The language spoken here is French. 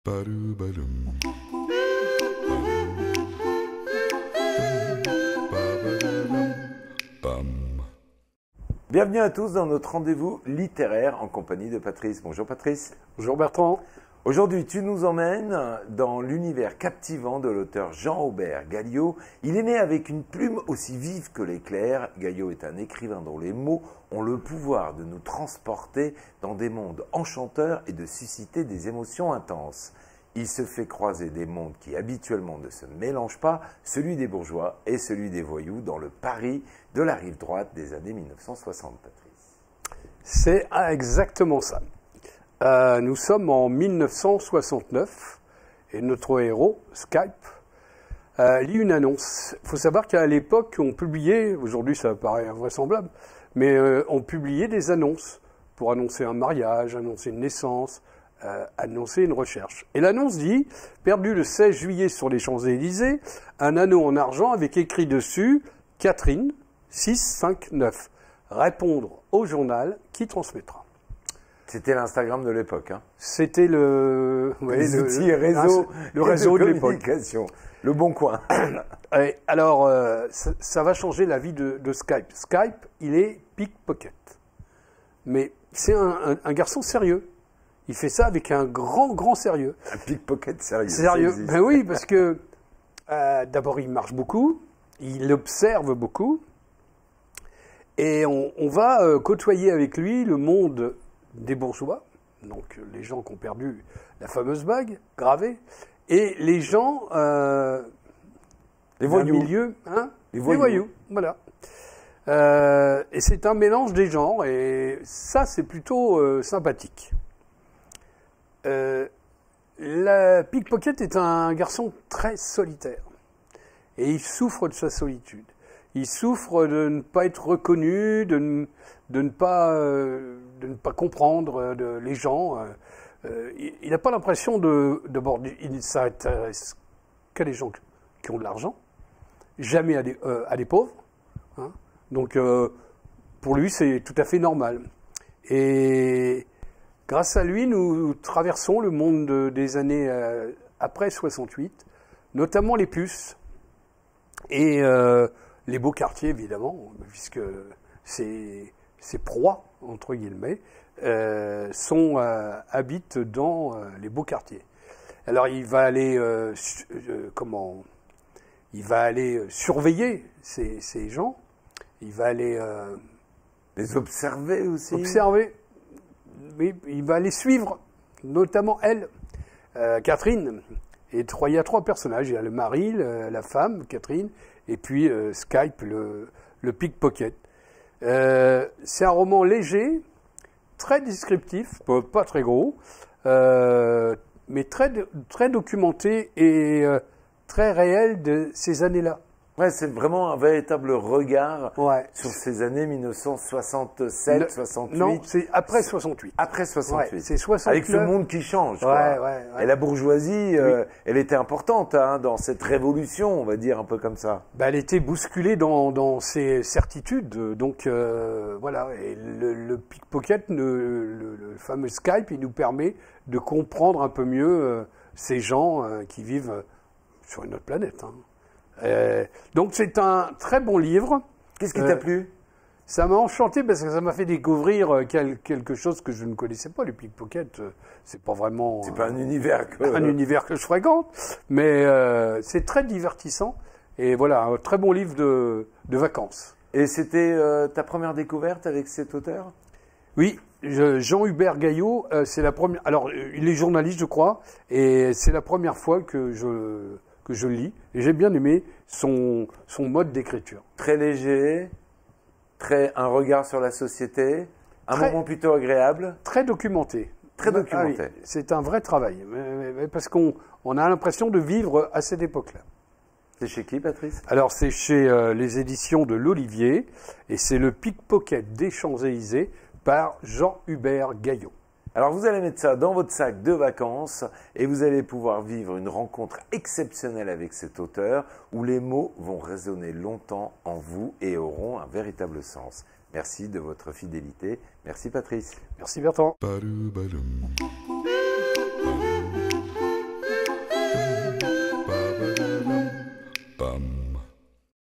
Bienvenue à tous dans notre rendez-vous littéraire en compagnie de Patrice. Bonjour Patrice. Bonjour Bertrand. Aujourd'hui, tu nous emmènes dans l'univers captivant de l'auteur Jean-Aubert Gayot. Il est né avec une plume aussi vive que l'éclair. Gayot est un écrivain dont les mots ont le pouvoir de nous transporter dans des mondes enchanteurs et de susciter des émotions intenses. Il se fait croiser des mondes qui habituellement ne se mélangent pas, celui des bourgeois et celui des voyous dans le Paris de la rive droite des années 1960, Patrice. C'est exactement ça. Nous sommes en 1969 et notre héros, Skype, lit une annonce. Il faut savoir qu'à l'époque, on publiait, aujourd'hui ça paraît invraisemblable, mais on publiait des annonces pour annoncer un mariage, annoncer une naissance, annoncer une recherche. Et l'annonce dit, perdu le 16 juillet sur les Champs-Élysées, un anneau en argent avec écrit dessus, Catherine, 659. Répondre au journal qui transmettra. C'était l'Instagram de l'époque. Hein. C'était le réseau de l'époque. Le Bon Coin. Alors, ça va changer la vie de Skype. Skype, il est pickpocket. Mais c'est un garçon sérieux. Il fait ça avec un grand sérieux. Un pickpocket sérieux. Sérieux. Ben oui, parce que d'abord, il marche beaucoup, il observe beaucoup, et on va côtoyer avec lui le monde des bourgeois, donc les gens qui ont perdu la fameuse bague gravée, et les gens les voyous. Milieu, hein, les voyous, voilà. Et c'est un mélange des genres, et ça c'est plutôt sympathique. La pickpocket est un garçon très solitaire, et il souffre de sa solitude. Il souffre de ne pas être reconnu, de ne pas comprendre les gens. Il n'a pas l'impression d'abord, il ne s'intéresse qu'à des gens qui ont de l'argent, jamais à des pauvres. Hein. Donc, pour lui, c'est tout à fait normal. Et grâce à lui, nous traversons le monde des années après 68, notamment les puces et les beaux quartiers, évidemment, puisque ces proies, entre guillemets, habitent dans les beaux quartiers. Alors, il va aller, surveiller ces gens. Il va aller les observer aussi. Observer. Oui, il va les suivre, notamment elle, Catherine. Et il y a trois personnages. Il y a le mari, la femme, Catherine, et puis Skype, le pickpocket. C'est un roman léger, très descriptif, pas très gros, mais très documenté et très réel de ces années-là. Ouais, c'est vraiment un véritable regard sur ces années 1967, 68. Non, c'est après 68. Après 68. Ouais, c'est 69. Avec ce monde qui change. Quoi. Et la bourgeoisie, elle était importante dans cette révolution, on va dire un peu comme ça. Elle était bousculée dans ses certitudes. Donc voilà, et le pickpocket, le fameux Skype, il nous permet de comprendre un peu mieux ces gens qui vivent sur une autre planète. Hein. Donc c'est un très bon livre. Qu'est-ce qui t'a plu? Ça m'a enchanté parce que ça m'a fait découvrir quelque chose que je ne connaissais pas. Les pickpockets, c'est pas vraiment... C'est pas un univers que je fréquente, mais c'est très divertissant. Et voilà, un très bon livre de vacances. Et c'était ta première découverte avec cet auteur? Oui, Jean-Hubert Gayot, c'est la première... Alors, il est journaliste, je crois, et c'est la première fois que je lis, et j'ai bien aimé son mode d'écriture. Très léger, un regard sur la société, un moment plutôt agréable. Très documenté. Très documenté. Ah oui, c'est un vrai travail, parce qu'on a l'impression de vivre à cette époque-là. C'est chez qui, Patrice? Alors, c'est chez les éditions de l'Olivier, et c'est le Pickpocket des Champs-Élysées par Jean-Hubert Gayot. Alors vous allez mettre ça dans votre sac de vacances et vous allez pouvoir vivre une rencontre exceptionnelle avec cet auteur où les mots vont résonner longtemps en vous et auront un véritable sens. Merci de votre fidélité. Merci Patrice. Merci Bertrand. pam